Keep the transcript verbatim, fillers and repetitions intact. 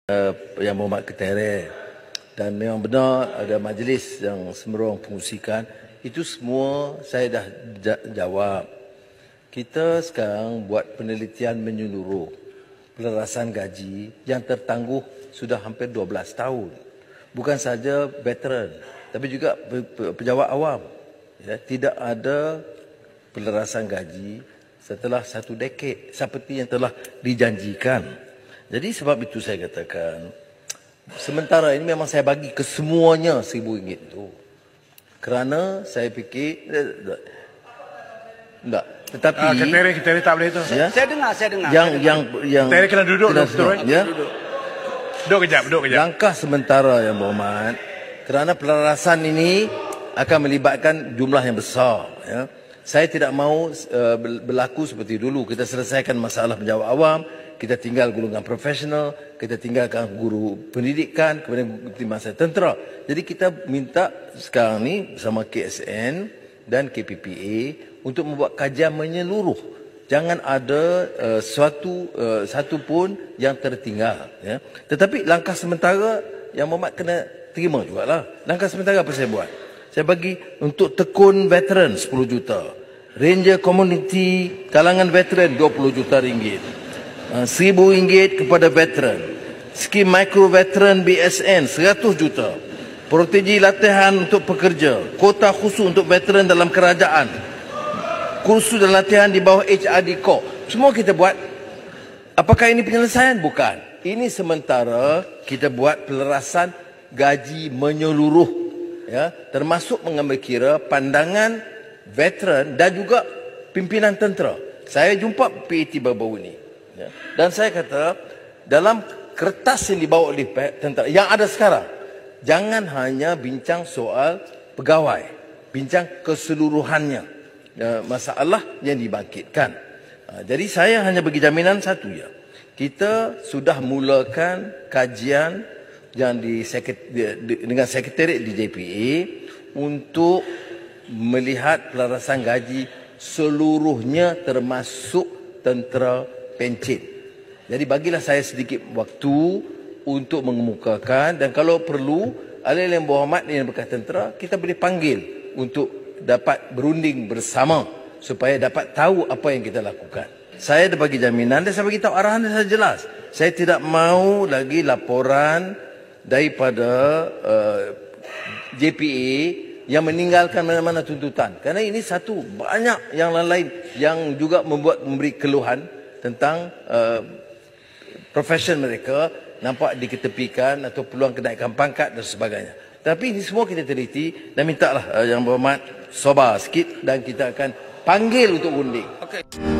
uh, Yang Berhormat Ketua, dan memang benar ada majlis yang semerong pengusikan. Itu semua saya dah jawab. Kita sekarang buat penelitian menyeluruh pelarasan gaji yang tertangguh sudah hampir dua belas tahun. Bukan saja veteran, tapi juga pejabat awam. Ya, tidak ada pelarasan gaji setelah satu dekade seperti yang telah dijanjikan. Jadi sebab itu saya katakan, sementara ini memang saya bagi ke semuanya seribu ringgit itu. Kerana saya fikir, tidak. Tetapi ah, Ketua, Ketua tak boleh itu. Ya? Saya dengar, saya dengar. Yang, saya dengar. yang, yang Ketua kena duduk, kena betul, ya? duduk. Duduk kejap, duduk kejap. Langkah sementara yang berhormat, kerana pelarasan ini akan melibatkan jumlah yang besar. Ya? Saya tidak mahu uh, berlaku seperti dulu. Kita selesaikan masalah pejabat awam, kita tinggal golongan profesional, kita tinggalkan guru pendidikan, kemudian masa tentera. Jadi kita minta sekarang ni bersama K S N dan K P P A untuk membuat kajian menyeluruh. Jangan ada uh, suatu uh, satu pun yang tertinggal. Ya. Tetapi langkah sementara yang Muhammad kena terima jugalah. Langkah sementara apa saya buat? Saya bagi untuk tekun veteran sepuluh juta. Ranger community kalangan veteran dua puluh juta ringgit. seribu ringgit kepada veteran. Skim micro veteran B S N seratus juta. Protegi latihan untuk pekerja. Kota khusus untuk veteran dalam kerajaan. Kursus dan latihan di bawah H R D Corps. Semua kita buat. Apakah ini penyelesaian? Bukan. Ini sementara kita buat pelarasan gaji menyeluruh. Ya, termasuk mengambil kira pandangan veteran dan juga pimpinan tentera. Saya jumpa P A T baru-baru ini. Ya. Dan saya kata, dalam kertas yang dibawa oleh tentera, yang ada sekarang, jangan hanya bincang soal pegawai, bincang keseluruhannya, ya, masalah yang dibangkitkan. Ha, jadi saya hanya bagi jaminan satu ya. Kita sudah mulakan kajian yang di, dengan sekretariat di J P A untuk melihat pelarasan gaji seluruhnya termasuk tentera pencen. Jadi bagilah saya sedikit waktu untuk mengemukakan, dan kalau perlu ahli yang berhormat yang bekas tentera kita boleh panggil untuk dapat berunding bersama supaya dapat tahu apa yang kita lakukan. Saya dah bagi jaminan dan saya bagi tahu arahan dan saya jelas. Saya tidak mahu lagi laporan daripada uh, J P A yang meninggalkan mana-mana tuntutan. Kerana ini satu, banyak yang lain yang juga membuat memberi keluhan tentang uh, profesion mereka nampak diketepikan atau peluang kenaikan pangkat dan sebagainya. Tapi ini semua kita teliti dan mintalah uh, yang berhormat sabar sikit dan kita akan panggil untuk undi. Okay.